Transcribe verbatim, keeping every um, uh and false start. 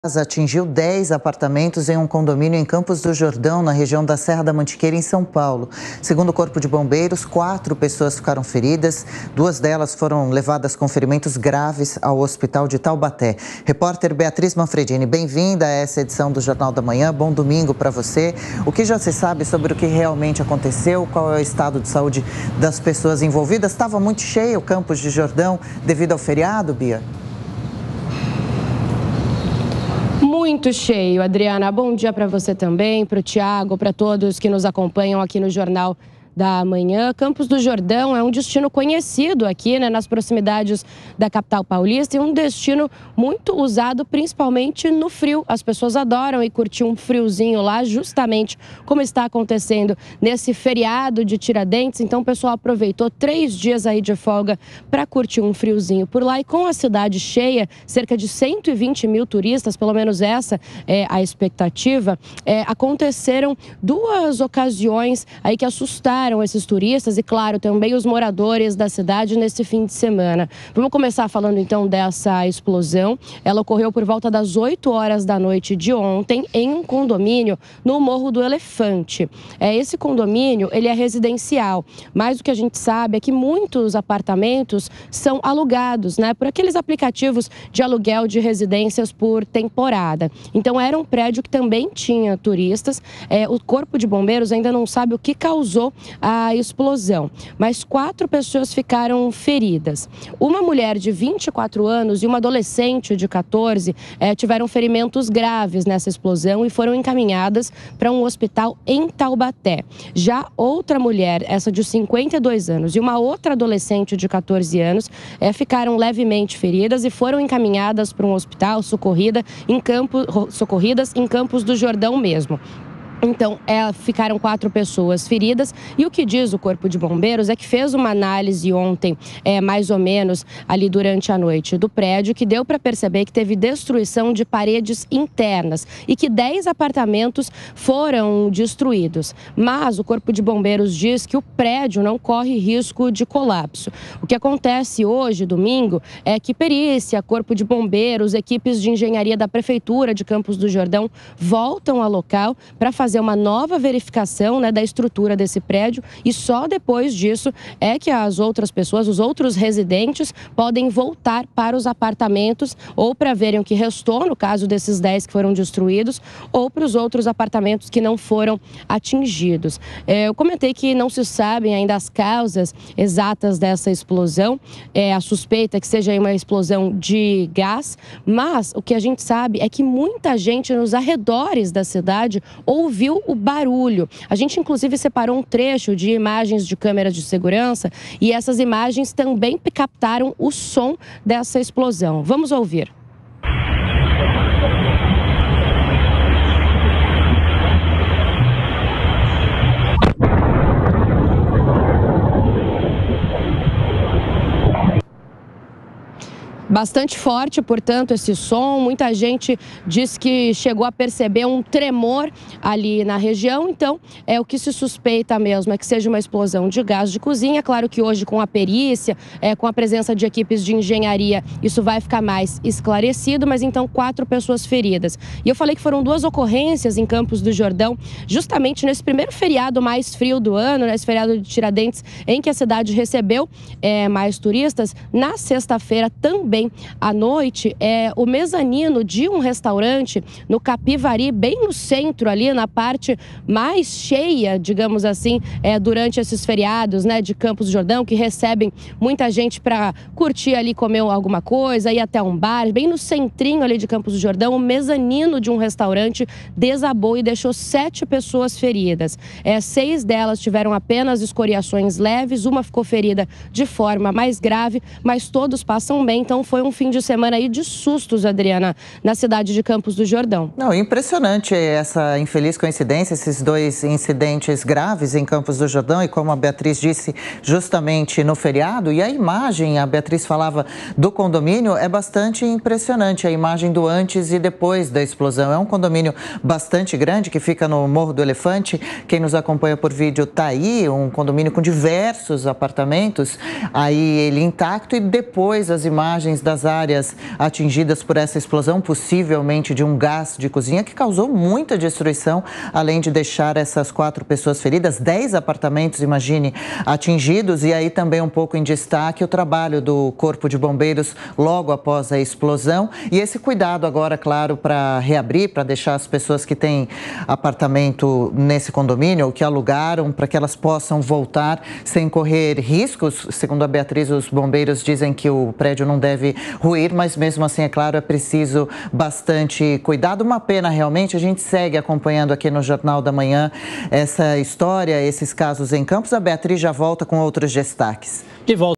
Atingiu dez apartamentos em um condomínio em Campos do Jordão, na região da Serra da Mantiqueira, em São Paulo. Segundo o Corpo de Bombeiros, quatro pessoas ficaram feridas. Duas delas foram levadas com ferimentos graves ao hospital de Taubaté. Repórter Beatriz Manfredini, bem-vinda a essa edição do Jornal da Manhã. Bom domingo para você. O que já se sabe sobre o que realmente aconteceu? Qual é o estado de saúde das pessoas envolvidas? Estava muito cheio o Campos de Jordão devido ao feriado, Bia? Muito cheio, Adriana. Bom dia para você também, para o Tiago, para todos que nos acompanham aqui no Jornal da Manhã. Campos do Jordão é um destino conhecido aqui, né, nas proximidades da capital paulista, e um destino muito usado principalmente no frio. As pessoas adoram ir curtir um friozinho lá, justamente como está acontecendo nesse feriado de Tiradentes. Então o pessoal aproveitou três dias aí de folga para curtir um friozinho por lá, e com a cidade cheia, cerca de cento e vinte mil turistas, pelo menos essa é a expectativa, é, aconteceram duas ocasiões aí que assustaram esses turistas e, claro, também os moradores da cidade nesse fim de semana. Vamos começar falando então dessa explosão. Ela ocorreu por volta das oito horas da noite de ontem em um condomínio no Morro do Elefante. É, esse condomínio, ele é residencial, mas o que a gente sabe é que muitos apartamentos são alugados, né, por aqueles aplicativos de aluguel de residências por temporada. Então era um prédio que também tinha turistas. É, o Corpo de Bombeiros ainda não sabe o que causou a explosão, mas quatro pessoas ficaram feridas. Uma mulher de vinte e quatro anos e uma adolescente de quatorze eh, tiveram ferimentos graves nessa explosão e foram encaminhadas para um hospital em Taubaté. Já outra mulher, essa de cinquenta e dois anos, e uma outra adolescente de quatorze anos eh, ficaram levemente feridas e foram encaminhadas para um hospital socorrida em Campos, socorridas em Campos do Jordão mesmo. Então, é, ficaram quatro pessoas feridas, e o que diz o Corpo de Bombeiros é que fez uma análise ontem, é, mais ou menos ali durante a noite, do prédio, que deu para perceber que teve destruição de paredes internas e que dez apartamentos foram destruídos. Mas o Corpo de Bombeiros diz que o prédio não corre risco de colapso. O que acontece hoje, domingo, é que perícia, Corpo de Bombeiros, equipes de engenharia da Prefeitura de Campos do Jordão voltam ao local para fazer fazer uma nova verificação, né, da estrutura desse prédio, e só depois disso é que as outras pessoas, os outros residentes, podem voltar para os apartamentos, ou para verem o que restou, no caso desses dez que foram destruídos, ou para os outros apartamentos que não foram atingidos. É, eu comentei que não se sabem ainda as causas exatas dessa explosão. É, a suspeita é que seja uma explosão de gás, mas o que a gente sabe é que muita gente nos arredores da cidade ouviu viu o barulho. A gente, inclusive, separou um trecho de imagens de câmeras de segurança, e essas imagens também captaram o som dessa explosão. Vamos ouvir. Bastante forte, portanto, esse som. Muita gente diz que chegou a perceber um tremor ali na região. Então, é o que se suspeita mesmo, é que seja uma explosão de gás de cozinha. Claro que hoje, com a perícia, é, com a presença de equipes de engenharia, isso vai ficar mais esclarecido. Mas então, quatro pessoas feridas. E eu falei que foram duas ocorrências em Campos do Jordão, justamente nesse primeiro feriado mais frio do ano, nesse feriado de Tiradentes, em que a cidade recebeu é, mais turistas. Na sexta-feira, também à noite, é, o mezanino de um restaurante no Capivari, bem no centro ali, na parte mais cheia, digamos assim, é, durante esses feriados, né, de Campos do Jordão, que recebem muita gente para curtir ali, comer alguma coisa, ir até um bar, bem no centrinho ali de Campos do Jordão, o mezanino de um restaurante desabou e deixou sete pessoas feridas. É, seis delas tiveram apenas escoriações leves, uma ficou ferida de forma mais grave, mas todos passam bem. Então foi um fim de semana aí de sustos, Adriana, na cidade de Campos do Jordão. Não, impressionante essa infeliz coincidência, esses dois incidentes graves em Campos do Jordão, e como a Beatriz disse, justamente no feriado. E a imagem, a Beatriz falava do condomínio, é bastante impressionante, a imagem do antes e depois da explosão. É um condomínio bastante grande que fica no Morro do Elefante. Quem nos acompanha por vídeo tá aí, um condomínio com diversos apartamentos, aí ele intacto, e depois as imagens nomes das áreas atingidas por essa explosão, possivelmente de um gás de cozinha que causou muita destruição, além de deixar essas quatro pessoas feridas, dez apartamentos, imagine, atingidos. E aí também um pouco em destaque o trabalho do Corpo de Bombeiros logo após a explosão e esse cuidado agora, claro, para reabrir, para deixar as pessoas que têm apartamento nesse condomínio ou que alugaram, para que elas possam voltar sem correr riscos. Segundo a Beatriz, os bombeiros dizem que o prédio não deve ruir, mas mesmo assim, é claro, é preciso bastante cuidado. Uma pena, realmente. A gente segue acompanhando aqui no Jornal da Manhã essa história, esses casos em Campos. A Beatriz já volta com outros destaques. De volta.